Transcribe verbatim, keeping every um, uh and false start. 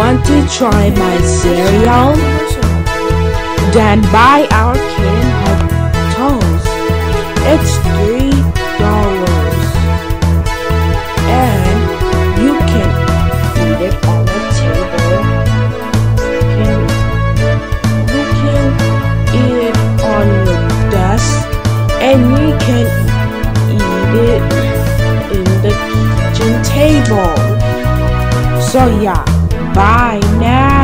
want to try my cereal? Then buy our Kaden HuttO's. It's three dollars, and you can eat it on a table. Can you can eat it on your desk, and you can eat it in the kitchen table. So yeah, bye now.